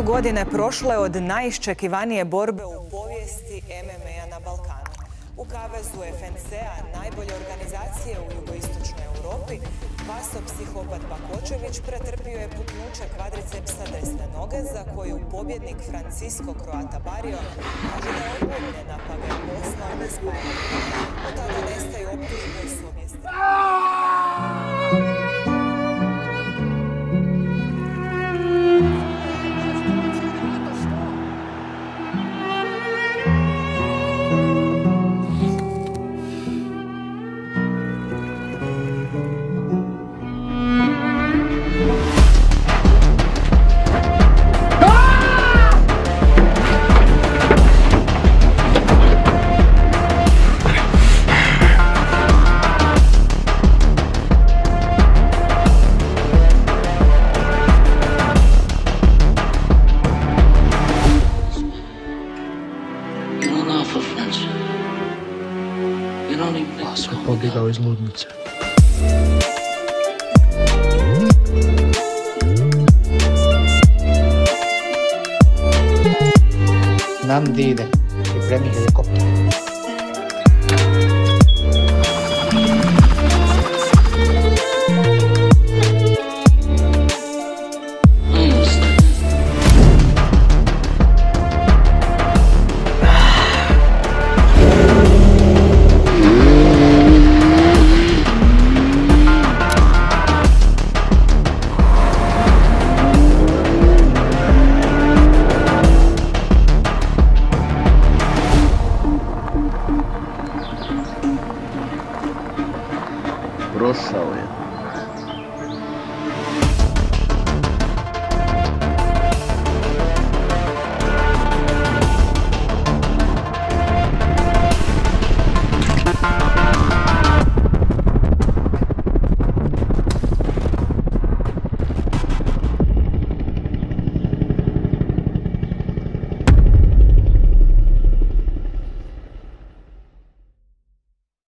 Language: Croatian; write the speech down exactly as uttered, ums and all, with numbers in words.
su godine prošle od najiščekivanije borbe u povijesti M M A-a na Balkanu. U kavezu F N C-a, najbolje organizacije u jugoistočnoj Europi, Vaso psihopat Bakočević pretrpio je puknuće kvadricepsa desne noge za koju pobjednik Francisco Croata Barrio kaže da je odbomljena pa ga je poslao bez spajanja. Od tada nestaju optužbe s obje strane. Vaso je pobjegao iz ludnice. Nam di ide, pripremi helikopter. Prošao je.